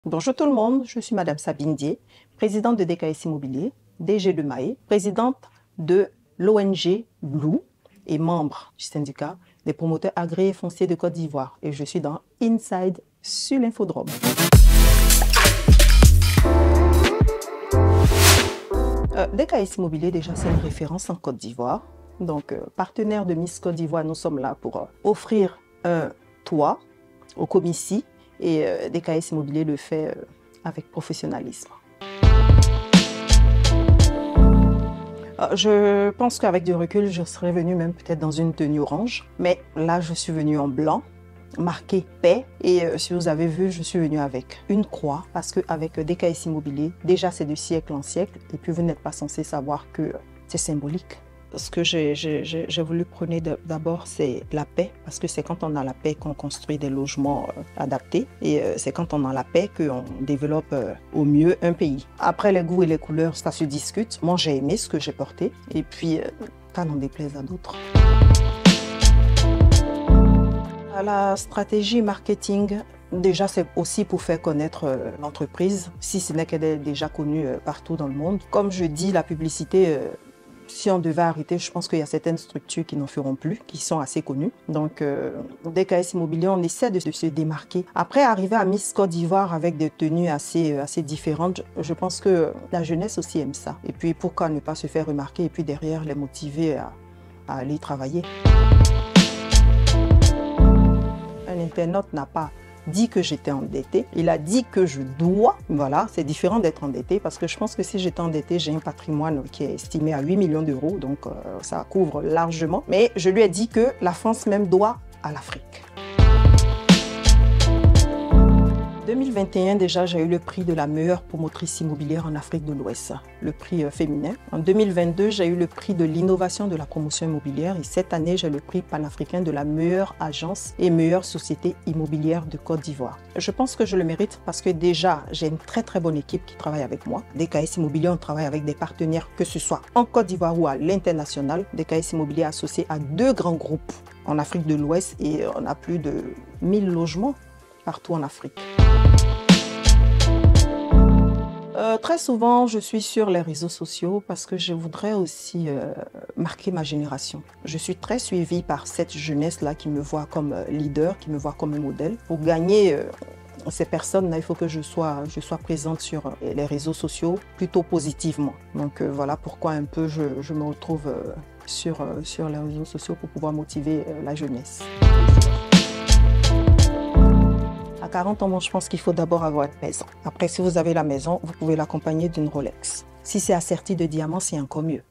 Bonjour tout le monde, je suis Madame Sabine Dié, présidente de DKS Immobilier, DG de Maé, présidente de l'ONG Blue et membre du syndicat des promoteurs agréés fonciers de Côte d'Ivoire. Et je suis dans Inside sur l'Infodrome. DKS Immobilier, déjà, c'est une référence en Côte d'Ivoire. Donc, partenaire de Miss Côte d'Ivoire, nous sommes là pour offrir un toit au comici. Et DKS Immobilier le fait avec professionnalisme. Je pense qu'avec du recul, je serais venue même peut-être dans une tenue orange. Mais là, je suis venue en blanc, marqué paix. Et si vous avez vu, je suis venue avec une croix. Parce qu'avec DKS Immobilier, déjà c'est de siècle en siècle. Et puis vous n'êtes pas censé savoir que c'est symbolique. Ce que j'ai voulu prôner d'abord, c'est la paix, parce que c'est quand on a la paix qu'on construit des logements adaptés, et c'est quand on a la paix qu'on développe au mieux un pays. Après, les goûts et les couleurs, ça se discute. Moi, j'ai aimé ce que j'ai porté, et puis, pas n'en déplaise à d'autres. La stratégie marketing, déjà, c'est aussi pour faire connaître l'entreprise, si ce n'est qu'elle est déjà connue partout dans le monde. Comme je dis, la publicité... Si on devait arrêter, je pense qu'il y a certaines structures qui n'en feront plus, qui sont assez connues. Donc, DKS Immobilier, on essaie de se démarquer. Après, arriver à Miss Côte d'Ivoire avec des tenues assez différentes, je pense que la jeunesse aussi aime ça. Et puis, pourquoi ne pas se faire remarquer et puis derrière, les motiver à aller travailler. Un internaute n'a pas dit que j'étais endettée, il a dit que je dois. Voilà, c'est différent d'être endetté parce que je pense que si j'étais endettée, j'ai un patrimoine qui est estimé à 8 millions d'euros, donc ça couvre largement. Mais je lui ai dit que la France même doit à l'Afrique. 2021, déjà, j'ai eu le prix de la meilleure promotrice immobilière en Afrique de l'Ouest, le prix féminin. En 2022, j'ai eu le prix de l'innovation de la promotion immobilière et cette année, j'ai le prix panafricain de la meilleure agence et meilleure société immobilière de Côte d'Ivoire. Je pense que je le mérite parce que déjà, j'ai une très bonne équipe qui travaille avec moi. DKS Immobilier, on travaille avec des partenaires, que ce soit en Côte d'Ivoire ou à l'international. DKS Immobilier est associé à 2 grands groupes en Afrique de l'Ouest et on a plus de 1000 logements partout en Afrique. Très souvent, je suis sur les réseaux sociaux parce que je voudrais aussi marquer ma génération. Je suis très suivie par cette jeunesse-là qui me voit comme leader, qui me voit comme un modèle. Pour gagner ces personnes-là, il faut que je sois présente sur les réseaux sociaux plutôt positivement. Donc voilà pourquoi un peu je me retrouve sur les réseaux sociaux pour pouvoir motiver la jeunesse. À 40 ans, moi, je pense qu'il faut d'abord avoir une maison. Après, si vous avez la maison, vous pouvez l'accompagner d'une Rolex. Si c'est asserti de diamants, c'est encore mieux.